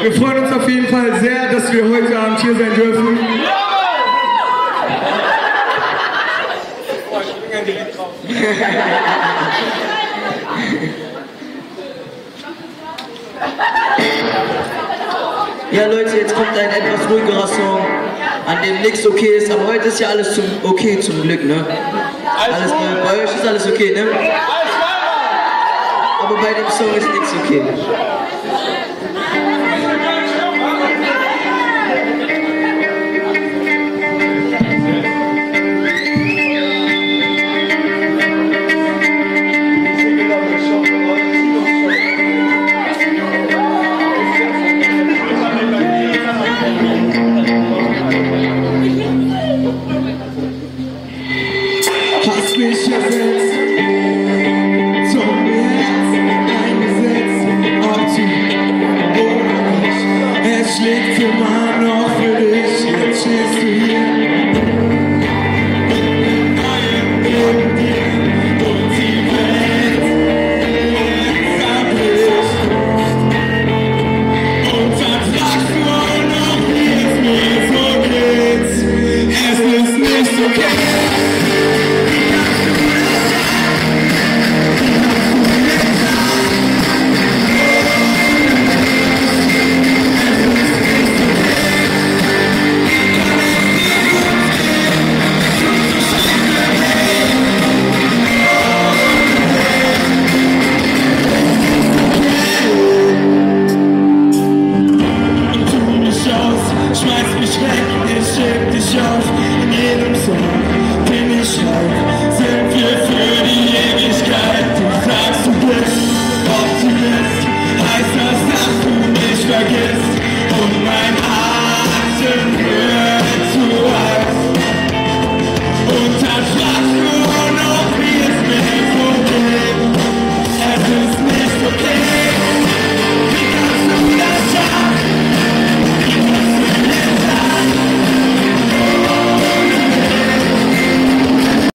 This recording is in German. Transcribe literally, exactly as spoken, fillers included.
Wir freuen uns auf jeden Fall sehr, dass wir heute Abend hier sein dürfen. Ja Leute, jetzt kommt ein etwas ruhigerer Song, an dem nichts okay ist, aber heute ist ja alles zum okay zum Glück, ne? Alles, bei, bei euch ist alles okay, ne? Aber bei dem Song ist nichts okay.